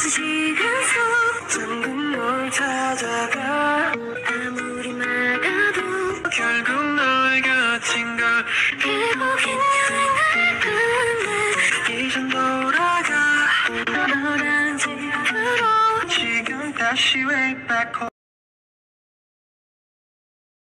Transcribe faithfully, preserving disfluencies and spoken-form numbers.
시간 속 잠금 널 찾아가 아무리 막아도 결국 너의 곁인 걸 결국엔 여행을 끝내 이젠 돌아가 너란 집으로 지금 다시 way back home